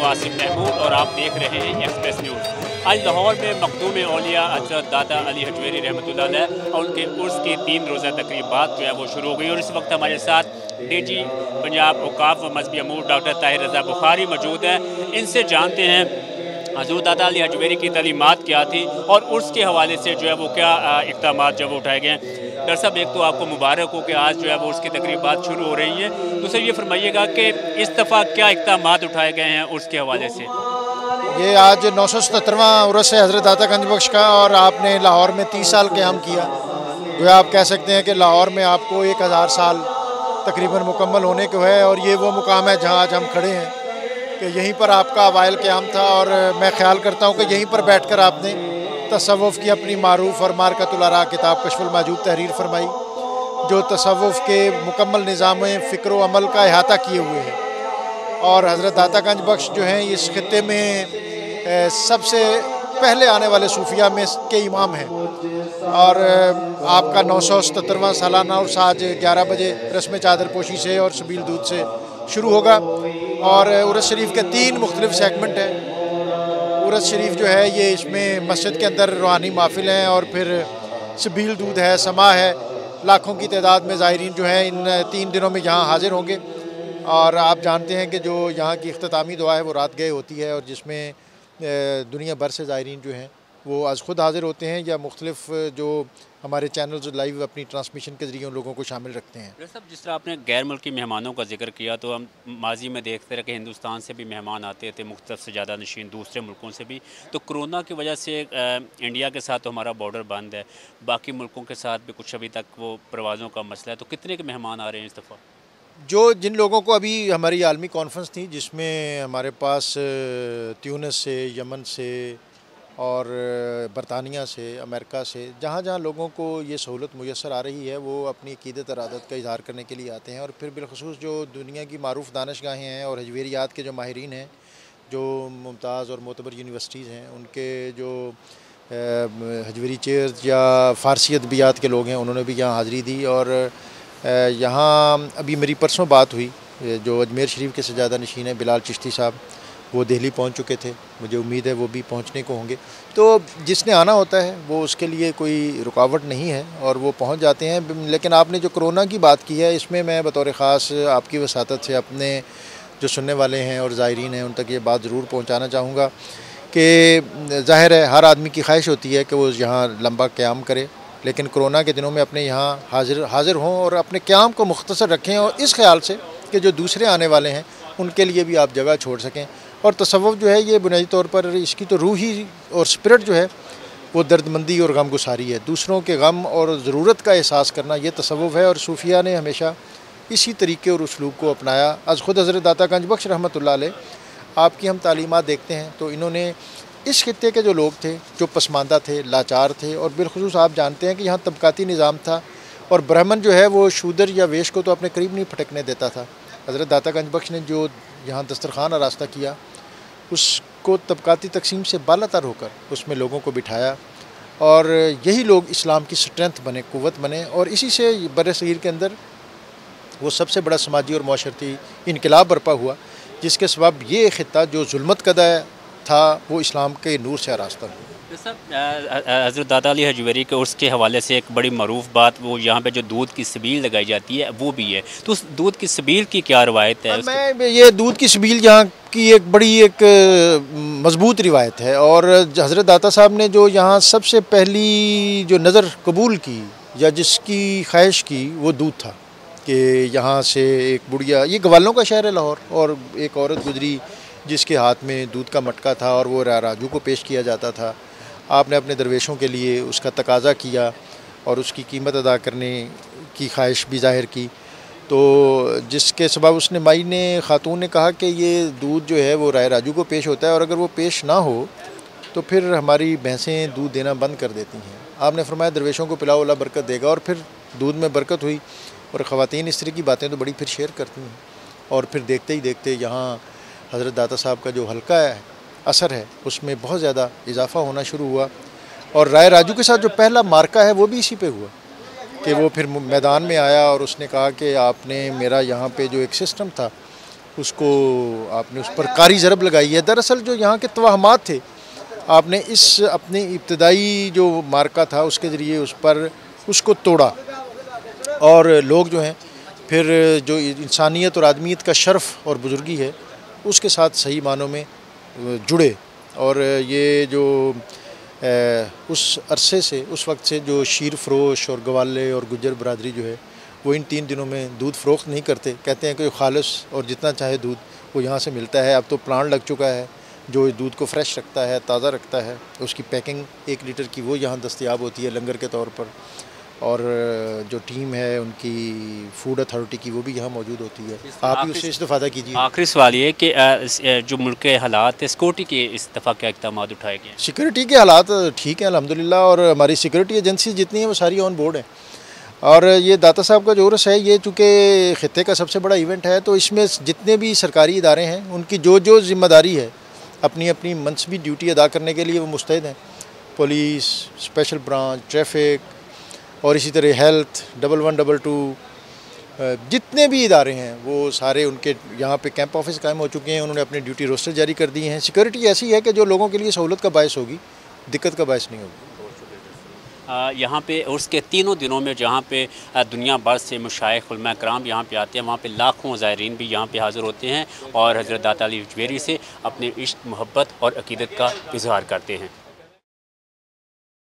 वासिफ महमूद और आप देख रहे हैं एक्सप्रेस न्यूज़। आज लाहौर में मखदूम औलिया हज़रत दाता अली हजवेरी रहमतुल्लाह अलैह और उनके उर्स की 3 रोज़ा तकरीबात जो है वो शुरू हो गई और इस वक्त हमारे साथ DG पंजाब औकाफ व मजहबी अमूर डॉक्टर ताहिर रज़ा बुखारी मौजूद हैं। इनसे जानते हैं हज़रत दाता अली हजवेरी की तालीमात क्या थी और उर्स के हवाले से जो है वो क्या इक़दामात जो वो उठाए गए हैं। डॉक्टर साहब, एक तो आपको मुबारक हो कि आज जो है वो उसकी तकरीबात शुरू हो रही हैं। तो सर ये फरमाइएगा कि इस दफ़ा क्या इक़दामात उठाए गए हैं उर्स के हवाले से? ये आज 977वां उर्स है हज़रत दाता गंज बख्श का और आपने लाहौर में 30 साल क़याम किया। जो आप कह सकते हैं कि लाहौर में आपको 1000 साल तकरीबन मुकम्मल होने को है और ये वो मुकाम है जहाँ आज हम खड़े हैं कि यहीं पर आपका अवाइल क़याम था और मैं ख़्याल करता हूँ कि यहीं पर बैठ कर आपने तसव्वुफ़ की अपनी मारूफ़ और मारकतुल आरा किताब कश्फुल माजूब तहरीर फरमाई, जो तसव्वुफ़ के मुकम्मल निज़ाम फ़िक्र व अमल का अहाता किए हुए हैं। और हज़रत दाता गंज बख्श जो हैं इस खित्ते में सबसे पहले आने वाले सूफिया में के इमाम हैं और आपका 977वां सालाना उर्स आज 11 बजे रस्म चादर पोशी से और सबील दूध से शुरू होगा और उर्स शरीफ के 3 मुख्तलिफ सेगमेंट हैं। उर्स शरीफ जो है ये इसमें मस्जिद के अंदर रूहानी महफिल हैं और फिर सबील दूध है, समा है। लाखों की तादाद में ज़ायरीन जो हैं इन 3 दिनों में यहाँ हाज़िर होंगे और आप जानते हैं कि जो यहाँ की इख्तितामी दुआ है वो रात गए होती है और जिसमें दुनिया भर से ज़ायरीन जो हैं वो आज ख़ुद हाज़िर होते हैं या मुख्तलिफ़ जो हमारे चैनल्स लाइव अपनी ट्रांसमिशन के ज़रिए उन लोगों को शामिल रखते हैं। डॉक्टर साहब, जिस तरह आपने गैर मुल्की मेहमानों का जिक्र किया तो हम माजी में देखते रहे कि हिंदुस्तान से भी मेहमान आते थे, मुख्तलिफ से ज़्यादा नशीन दूसरे मुल्कों से भी। तो कोरोना की वजह से इंडिया के साथ तो हमारा बॉर्डर बंद है, बाकी मुल्कों के साथ भी कुछ अभी तक वो प्रवाज़ों का मसला है। तो कितने के मेहमान आ रहे हैं इस दफ़ा? जो जिन लोगों को अभी हमारी आलमी कॉन्फ्रेंस थी जिसमें हमारे पास ट्यूनिस से, यमन से और बरतानिया से, अमेरिका से, जहाँ जहाँ लोगों को ये सहूलत मुयस्सर आ रही है वो अपनी अक़ीदत और आदत का इज़हार करने के लिए आते हैं। और फिर बिलख़ुसूस जो दुनिया की मारूफ़ दानिशगाहें हैं और हजवेरियात के जो माहिरीन हैं, जो मुमताज़ और मोतबर यूनिवर्सिटीज़ हैं, उनके जो हजवेरी चेयर्स या फ़ारसी अदबियात के लोग हैं उन्होंने भी यहाँ हाज़िरी दी। और यहाँ अभी मेरी परसों बात हुई, जो अजमेर शरीफ के सजादा नशीन हैं बिलाल चिश्ती साहब, वो दिल्ली पहुंच चुके थे। मुझे उम्मीद है वो भी पहुंचने को होंगे। तो जिसने आना होता है वो उसके लिए कोई रुकावट नहीं है और वो पहुंच जाते हैं। लेकिन आपने जो कोरोना की बात की है इसमें मैं बतौर ख़ास आपकी वसातत से अपने जो सुनने वाले हैं और ज़ायरीन हैं उन तक ये बात ज़रूर पहुँचाना चाहूँगा कि ज़ाहिर है हर आदमी की ख्वाहिश होती है कि वो यहाँ लंबा क़याम करे, लेकिन कोरोना के दिनों में अपने यहाँ हाज़िर हों और अपने क़याम को मुख्तसर रखें और इस ख़्याल से कि जो दूसरे आने वाले हैं उनके लिए भी आप जगह छोड़ सकें। और तसव्वुफ़ जो है ये बुनियादी तौर पर इसकी तो रूह ही और स्पिरिट जो है वो दर्दमंदी और गम गुसारी है। दूसरों के गम और ज़रूरत का एहसास करना ये तसव्वुफ़ है और सूफिया ने हमेशा इसी तरीके और उसलूब को अपनाया। आज ख़ुद हज़रत दाता गंज बख्श रहमतुल्लाह अलैह आपकी हम तालीमात देखते हैं तो इन्होंने इस खित्ते के जो लोग थे जो पसमानदा थे, लाचार थे और बिलख़ुसूस आप जानते हैं कि यहाँ तबकाती निज़ाम था और ब्राह्मण जो है वो शूदर या वेश को तो अपने करीब नहीं फटकने देता था। हज़रत दाता गंज बख्श ने जो यहाँ दस्तरखान आरास्ता किया उसको तबकाती तकसीम से बालातर होकर उसमें लोगों को बिठाया और यही लोग इस्लाम की स्ट्रेंथ बने, क़ुव्वत बने और इसी से बर-ए-सग़ीर के अंदर वो सबसे बड़ा समाजी और माशरती इनकलाब बर्पा हुआ जिसके सबब ये ख़ित्ता जो ज़ुल्मत कदा था वो इस्लाम के नूर से आरास्ता हुआ। हज़रत दाता अली हजवेरी के उर्स के हवाले से एक बड़ी मरूफ़ बात वो यहाँ पे जो दूध की सबील लगाई जाती है वो भी है, तो उस दूध की सबील की क्या रवायत है? मैं ये दूध की सबील यहाँ की एक बड़ी मज़बूत रिवायत है और हज़रत दाता साहब ने जो यहाँ सबसे पहली जो नज़र कबूल की या जिसकी ख्वाहिश की वो दूध था कि यहाँ से एक बुढ़िया, ये गवालों का शहर है लाहौर, और एक औरत गुजरी जिसके हाथ में दूध का मटका था और वो राजू को पेश किया जाता था। आपने अपने दरवेशों के लिए उसका तकाज़ा किया और उसकी कीमत अदा करने की ख्वाहिश भी ज़ाहिर की, तो जिसके सबब उसने माई ने ख़ातून ने कहा कि ये दूध जो है वो राय राजू को पेश होता है और अगर वो पेश ना हो तो फिर हमारी भैंसें दूध देना बंद कर देती हैं। आपने फरमाया दरवेशों को पिलाओ, अल्लाह बरकत देगा, और फिर दूध में बरकत हुई। और ख़वातीन इस तरह की बातें तो बड़ी फिर शेयर करती हैं और फिर देखते ही देखते यहाँ हज़रत दाता साहब का जो हल्का असर है उसमें बहुत ज़्यादा इजाफ़ा होना शुरू हुआ और राय राजू के साथ जो पहला मार्का है वो भी इसी पे हुआ कि वो फिर मैदान में आया और उसने कहा कि आपने मेरा यहाँ पे जो एक सिस्टम था اس کو آپ نے اس پر کاری ضرب لگائی ہے۔ دراصل جو یہاں کے توہمات تھے، آپ نے اس اپنے ابتدائی جو مارکا تھا اس کے ذریعے اس کو توڑا، اور لوگ جو ہیں پھر جو انسانیت اور آدمیت کا شرف اور بزرگی ہے اس کے ساتھ صحیح معنوں میں جڑے، اور یہ جو اس عرصے سے اس وقت سے جو شیر فروش اور گوالے اور گجر برادری جو ہے وہ ان 3 دنوں میں دودھ فروخت نہیں کرتے، کہتے ہیں کہ خالص اور جتنا چاہے دودھ وہ یہاں سے ملتا ہے۔ اب تو پلانٹ لگ چکا ہے جو دودھ کو فریش رکھتا ہے، تازہ رکھتا ہے، اس کی پیکنگ 1 لیٹر کی وہ یہاں دستیاب ہوتی ہے لنگر کے طور پر، اور جو ٹیم ہے ان کی فوڈ اتھارٹی کی وہ بھی یہاں موجود ہوتی ہے، آپ بھی اس سے استفادہ کیجیے۔ آخری سوال یہ کہ جو ملک کے حالات ہیں، سیکورٹی کے اس دفعہ کیا اقدامات اٹھائے گئے ہیں؟ سیکورٹی کے حالات ٹھیک ہیں الحمدللہ، اور ہماری سیکورٹی ایجنسی جتنی ہیں وہ ساری آن بورڈ ہیں، اور یہ داتا صاحب کا جو عرس ہے یہ چونکہ خطے کا سب سے بڑا ایونٹ ہے، تو اس میں جتنے بھی سرکاری ادارے ہیں ان کی جو ذمہ داری ہے اپنی اپنی منصبی ڈیوٹی ادا کرنے کے لیے وہ مستعد ہیں۔ پولیس، اسپیشل برانچ، ٹریفک، اور اسی طرح ہیلتھ، 1122، جتنے بھی ادارے ہیں وہ سارے ان کے یہاں پہ کیمپ آفس قائم ہو چکے ہیں، انہوں نے اپنی ڈیوٹی روسٹر جاری کر دی ہیں۔ سیکورٹی ایسی ہے کہ جو لوگوں کے لیے سہولت کا باعث ہوگی، دقت کا باعث نہیں ہوگی۔ یہاں پہ عرس کے تینوں دنوں میں جہاں پہ دنیا بھر سے مشائخ علماء کرام یہاں پہ آتے ہیں، وہاں پہ لاکھوں زائرین بھی یہاں پہ حاضر ہوتے ہیں اور حضرت داتا علی حجویری سے اپنے عشق، محبت اور عقیدت کا اظہار کرتے ہیں۔